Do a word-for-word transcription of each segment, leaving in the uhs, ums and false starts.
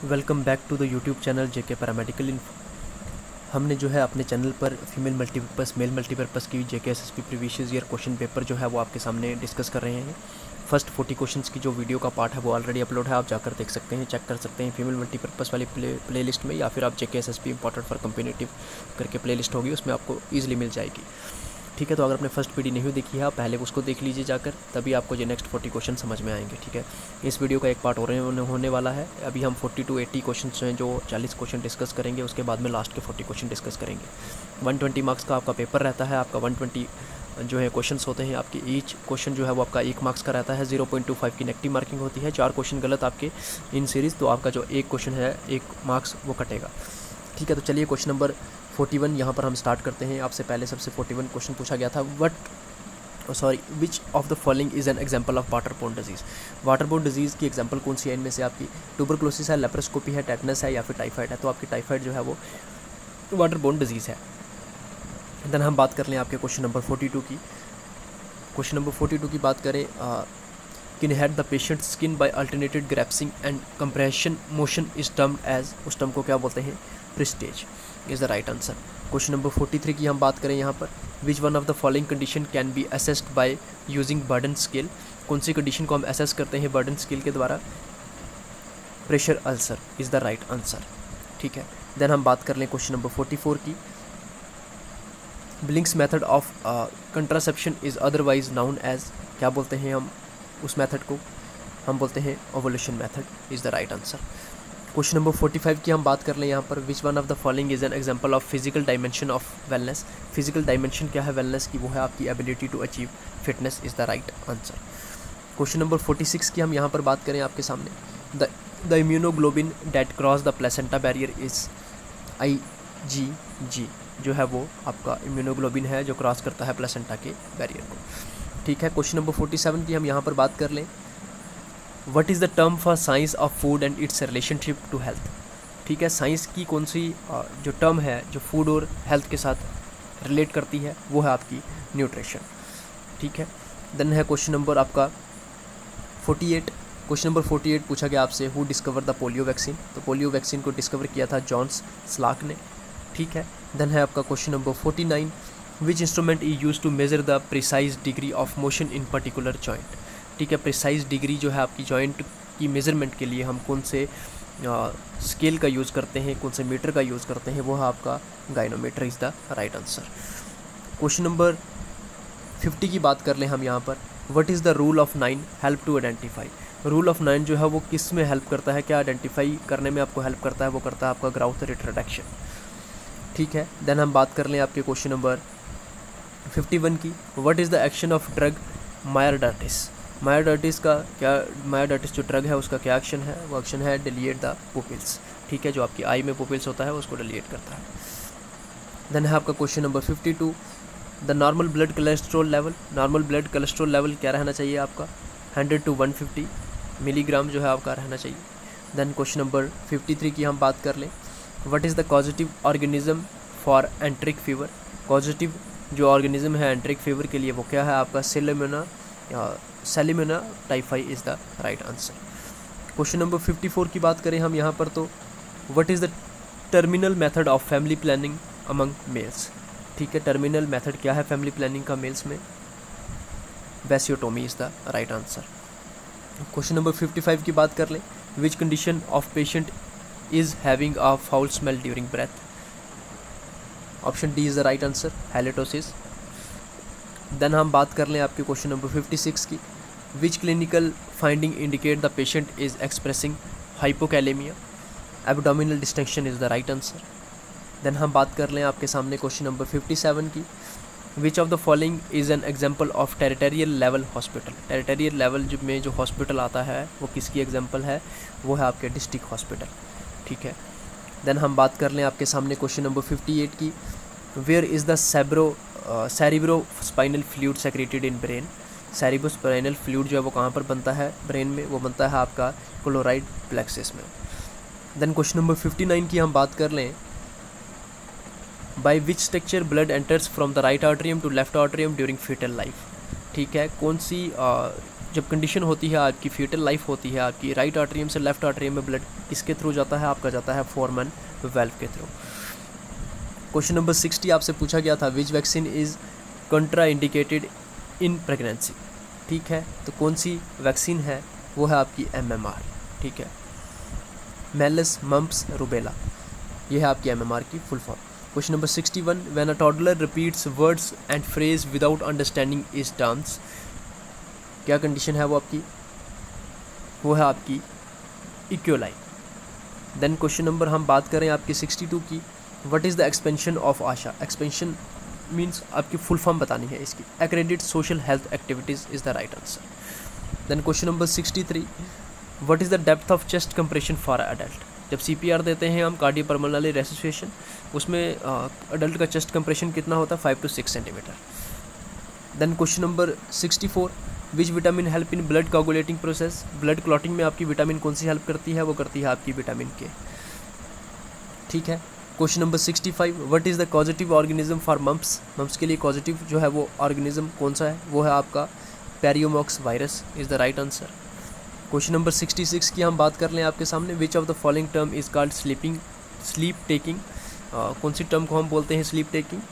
Welcome back to the YouTube channel JK paramedical info. हमने जो है अपने चैनल पर फीमेल मल्टीपर्पज़ मेल मल्टीपर्पज़ की JK SSP previous year question paper जो है वो आपके सामने डिस्कस कर रहे हैं। फर्स्ट फोर्टी क्वेश्चंस की जो वीडियो का पार्ट है वो ऑलरेडी अपलोड है, आप जाकर देख सकते हैं, चेक कर सकते हैं फीमेल मल्टीपर्पज़ वाली प्ले प्ले लिस्ट में, या फिर आप JK SSP important for competitive करके प्ले लिस्ट होगी, उसमें आपको ईजिली मिल जाएगी। ठीक है, तो अगर आपने फर्स्ट वीडियो नहीं देखी है आप पहले उसको देख लीजिए जाकर, तभी आपको जो नेक्स्ट फोर्टी क्वेश्चन समझ में आएंगे। ठीक है, इस वीडियो का एक पार्ट और होने वाला है। अभी हम फोर्टी टू एट्टी क्वेश्चन हैं जो चालीस क्वेश्चन डिस्कस करेंगे, उसके बाद में लास्ट के फोर्टी क्वेश्चन डिस्कस करेंगे। वन ट्वेंटी मार्क्स का आपका पेपर रहता है, आपका वन ट्वेंटी जो है क्वेश्चंस होते हैं आपके, ईच क्वेश्चन जो है वो आपका एक मार्क्स का रहता है। जीरो पॉइंट टू फाइव की नेगेटिव मार्किंग होती है। चार क्वेश्चन गलत आपके इन सीरीज़ तो आपका जो एक क्वेश्चन है एक मार्क्स वो कटेगा। ठीक है, तो चलिए क्वेश्चन नंबर फोर्टी वन यहाँ पर हम स्टार्ट करते हैं। आपसे पहले सबसे फोर्टी वन क्वेश्चन पूछा गया था, what sorry which of the following is an example of waterborne disease. Waterborne disease की एग्जाम्पल कौन सी है? इनमें से आपकी ट्यूबरकुलोसिस है, लेप्रोस्कोपी है, टेटनस है या फिर टाइफाइड है। तो आपकी टाइफाइड जो है वो वाटरबोर्न डिजीज़ है। देन हम बात कर लें आपके क्वेश्चन नंबर फोर्टी टू की। क्वेश्चन नंबर फोर्टी टू की बात करें, can head the patient skin by alternated grasping and compression motion is termed as, उस टर्म को क्या बोलते हैं? प्रिस्टेज is the right answer. Question number forty three की हम बात करें यहाँ पर, which one of the following condition can be assessed by using Braden scale. कौन सी कंडीशन को हम असेस करते हैं बर्डन स्केल के द्वारा? Pressure ulcer is the right answer. ठीक है, देन हम बात कर लें क्वेश्चन नंबर फोर्टी फोर की, Billings method of contraception is otherwise known as, क्या बोलते हैं हम उस मेथड को? हम बोलते हैं ovulation method is the right answer. Question number forty five की हम बात कर लें यहाँ पर, which one of the following is an example of physical dimension of wellness. Physical dimension क्या है वेलनेस की? वो है आपकी ability to achieve fitness is the right answer. Question number forty six की हम यहाँ पर बात करें आपके सामने, the the immunoglobulin that cross the placenta barrier is I G G, जो है वो आपका इम्यूनोग्लोबिन है जो क्रॉस करता है प्लेसेंटा के बैरियर को। ठीक है, क्वेश्चन नंबर फोर्टी सेवन की हम यहाँ पर बात कर लें, what is the term for science of food and its relationship to health. ठीक है, साइंस की कौन सी जो टर्म है जो फूड और हेल्थ के साथ रिलेट करती है वो है आपकी न्यूट्रिशन। ठीक है, देन है क्वेश्चन नंबर आपका forty eight. Question number forty eight पूछा गया आपसे, who discover the polio vaccine. तो पोलियो वैक्सीन को डिस्कवर किया था जॉन्स स्लाक ने। ठीक है, देन है आपका question number forty nine, which instrument is use to measure the precise degree of motion in particular joint. ठीक है, प्रिसाइज डिग्री जो है आपकी जॉइंट की मेजरमेंट के लिए हम कौन से स्केल का यूज़ करते हैं, कौन से मीटर का यूज़ करते हैं? वो है आपका goniometer is the right answer. Question number fifty की बात कर लें हम यहाँ पर, what is the rule of nine help to identify. Rule of nine जो है वो किस में हेल्प करता है, क्या आइडेंटिफाई करने में आपको हेल्प करता है? वो करता है आपका ग्राउथ रेट रिडक्शन। ठीक है, देन हम बात कर लें आपके क्वेश्चन नंबर फिफ्टी वन की, what is the action of drug mydriatics. Mydriatics का क्या, मायोडार्टिस जो ड्रग है उसका क्या एक्शन है? वो एक्शन है डिलीट द पुपिल्स। ठीक है, जो आपकी आई में पुपिल्स होता है उसको डिलीट करता है। देन है आपका question number fifty two, the normal blood cholesterol level. Normal blood cholesterol level क्या रहना चाहिए आपका? Hundred to one fifty milligram जो है आपका रहना चाहिए। Then question number fifty three की हम बात कर लें, what is the causative organism for enteric fever. Causative जो ऑर्गेनिज्म है एंट्रिक फीवर के लिए वो क्या है आपका? Salmonella salmonella typhi is the right answer. Question number fifty four की बात करें हम यहाँ पर, तो what is the terminal method of family planning among males. ठीक है, टर्मिनल मेथड क्या है फैमिली प्लानिंग का मेल्स में? Vasectomy is the right answer. Question number fifty five की बात कर लें, which condition of patient is having a foul smell during breath. Option D is the right answer, halitosis. Then हम बात कर लें आपके क्वेश्चन नंबर फिफ्टी सिक्स की, which clinical finding indicate the patient is expressing hypokalaemia. Abdominal distension is the right answer. Then हम बात कर लें आपके सामने क्वेश्चन नंबर फिफ्टी सेवन की, which of the following is an example of territorial level hospital. Territorial level जो में जो हॉस्पिटल आता है वो किसकी एग्जाम्पल है? वो है आपके डिस्ट्रिक्ट हॉस्पिटल। ठीक है, देन हम बात कर लें आपके सामने क्वेश्चन नंबर फिफ्टी एट की, where is the cerebro cerebrospinal fluid secreted in brain. Cerebrospinal fluid जो है वो कहाँ पर बनता है ब्रेन में? वो बनता है आपका क्लोराइड प्लेक्सिस में। Then question number fifty nine की हम बात कर लें, by which structure blood enters from the right atrium to left atrium during foetal life. ठीक है, कौन सी जब कंडीशन होती है आपकी फीटल लाइफ होती है आपकी, राइट आर्टरियम से लेफ्ट आर्टरियम में ब्लड किसके थ्रू जाता है, आपका जाता है फोरमैन वाल्व के थ्रू। क्वेश्चन नंबर सिक्सटी आपसे पूछा गया था, which vaccine is contraindicated in pregnancy. ठीक है, तो कौन सी वैक्सीन है, वो है आपकी एम एम आर। ठीक है, मेलस मम्प्स रूबेला, ये है आपकी एम एम आर की full form. Question number sixty one, when a toddler repeats words and phrase without understanding is dance, क्या कंडीशन है वो आपकी, वो है आपकी इक्योलाई। देन क्वेश्चन नंबर हम बात करें आपकी सिक्सटी टू की, what is the expansion of ASHA. Expansion means आपकी फुल फॉर्म बतानी है इसकी, accredit social health activities is the right answer. Then question number sixty three, what is the depth of chest compression for adult. जब C P R देते हैं हम, cardiopulmonary रेसिस्टेशन, उसमें adult का चेस्ट कंप्रेशन कितना होता है, five two six centimetre. Then question number sixty four, which vitamin help in blood coagulating process. Blood clotting में आपकी विटामिन कौन सी हेल्प करती है, वो करती है आपकी विटामिन के। ठीक है, question number sixty five, what is the causative organism for mumps. Mumps के लिए पॉजिटिव जो है वो ऑर्गेनिज्म कौन सा है, वो है आपका paramyxo virus is the right answer. Question number sixty six की हम बात कर लें आपके सामने, which of the following term is called sleeping sleep taking. कौन सी टर्म को हम बोलते हैं स्लीप टेकिंग,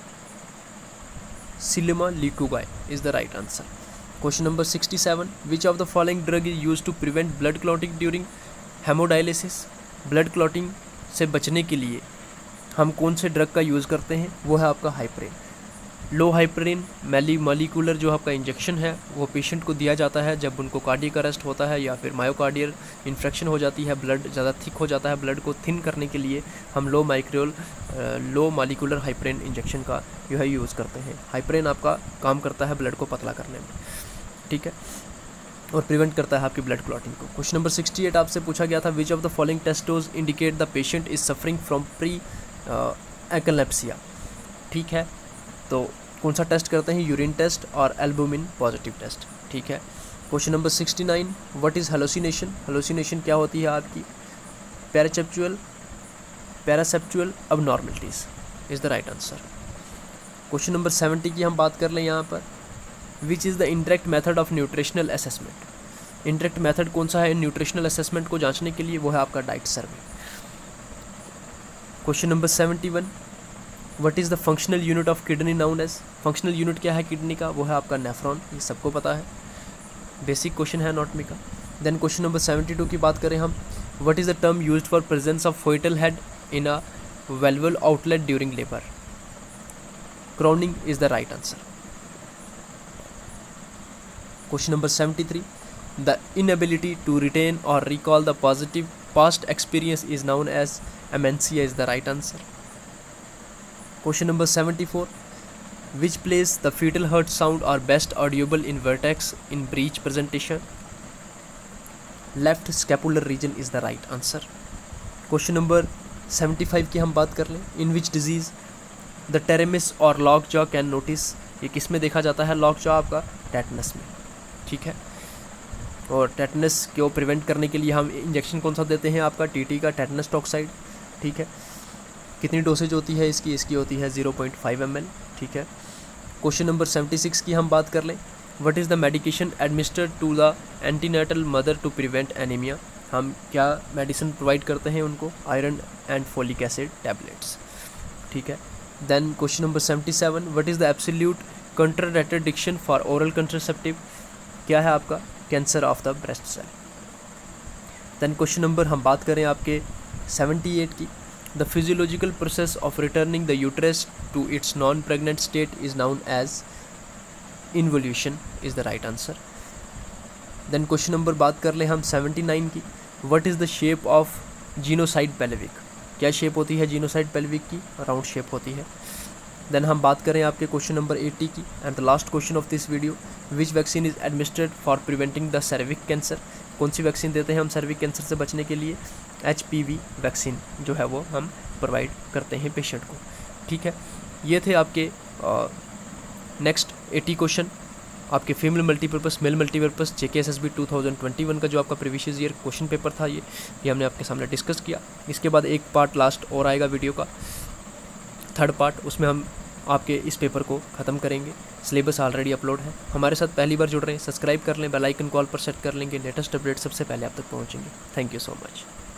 सिलिमा लिकुगाई is the right answer. Question number sixty seven, which of the following drug is use to prevent blood clotting during haemodialysis. Blood clotting से बचने के लिए हम कौन से ड्रग का यूज़ करते हैं, वो है आपका हाइपरिन। लो हाइपरिन मैली मॉलिक्यूलर जो आपका इंजेक्शन है वो पेशेंट को दिया जाता है जब उनको कार्डियक अरेस्ट होता है या फिर मायोकार्डियल इन्फेक्शन हो जाती है, ब्लड ज़्यादा थिक हो जाता है, ब्लड को थिन करने के लिए हम लो माइक्रोल लो मॉलिक्यूलर हाइपरिन इंजेक्शन का जो है यूज़ करते हैं। हाइपरिन आपका काम करता है ब्लड को पतला करने में, ठीक है, और प्रिवेंट करता है आपकी ब्लड क्लॉटिंग को। क्वेश्चन नंबर सिक्सटी एट आपसे पूछा गया था, which of the following tests indicate the patient is suffering from pre eclampsia. ठीक है, तो कौन सा टेस्ट करते हैं, यूरिन टेस्ट और एल्बुमिन पॉजिटिव टेस्ट। ठीक है, question number sixty nine, what is hallucination. Hallucination क्या होती है आपकी, perceptual perceptual abnormalities is the right answer. Question number seventy की हम बात कर लें यहाँ पर, which is the interact method of nutritional assessment. Interact method कौन सा है न्यूट्रिशनल असेसमेंट को जांचने के लिए, वो है आपका diet survey. Question number seventy one, what is the functional unit of kidney known as. Functional unit क्या है किडनी का, वो है आपका नेफ्रॉन, ये सबको पता है, बेसिक क्वेश्चन है एनाटॉमी का। Then question number seventy two की बात करें हम, what is the term used for presence of foetal head in a vulval outlet during labour. Crowning is the right answer. Question number seventy three, the inability to retain or recall the positive past experience is known as amnesia is the right answer. Question number seventy four, which place the foetal heart sound are best audible in vertex in breech presentation. Left scapular region is the right answer. Question number seventy five की हम बात कर लें, इन विच disease the टेरेमिस और lock jaw can notice. ये किस में देखा जाता है लॉक जॉ, आपका टेटनस में। ठीक है, और टेटनस को प्रिवेंट करने के लिए हम इंजेक्शन कौन सा देते हैं, आपका टीटी का टेटनस टॉक्साइड। ठीक है, कितनी डोसेज होती है इसकी, इसकी होती है zero point five M L. ठीक है, क्वेश्चन नंबर सेवेंटी सिक्स की हम बात कर लें, what is the medication administered to the antenatal mother to prevent anaemia. हम क्या मेडिसिन प्रोवाइड करते हैं उनको, iron and folic acid tablets. ठीक है, then question number seventy seven, what is the absolute contradiction for oral contraceptive. क्या है आपका, cancer of the breast cell. Then question number हम बात करें आपके सेवेंटी एट की, the physiological process of returning the uterus to it's non pregnant state is known as involution is the right answer. Then question number बात कर ले हम seventy nine की, what is the shape of gynaecoid pelvic. क्या shape होती है gynaecoid pelvic की, round shape होती है। देन हम बात करें आपके क्वेश्चन नंबर एटी की, and the last question of this video, which vaccine is administered for preventing the cervical cancer. कौन सी वैक्सीन देते हैं हम सर्विक कैंसर से बचने के लिए, एच पी वी वैक्सीन जो है वो हम प्रोवाइड करते हैं पेशेंट को। ठीक है, ये थे आपके नेक्स्ट एटी क्वेश्चन आपके female multipurpose male multipurpose J K S S B two thousand twenty one का जो आपका प्रीवियस ईयर क्वेश्चन पेपर था, ये ये हमने आपके सामने डिस्कस किया। इसके बाद एक पार्ट लास्ट और आएगा वीडियो का, थर्ड पार्ट, उसमें हम आपके इस पेपर को ख़त्म करेंगे। सिलेबस ऑलरेडी अपलोड है। हमारे साथ पहली बार जुड़ रहे हैं, सब्सक्राइब कर लें, बेल आइकन कॉल पर सेट कर लेंगे, लेटेस्ट अपडेट सबसे पहले आप तक पहुँचेंगे। Thank you so much.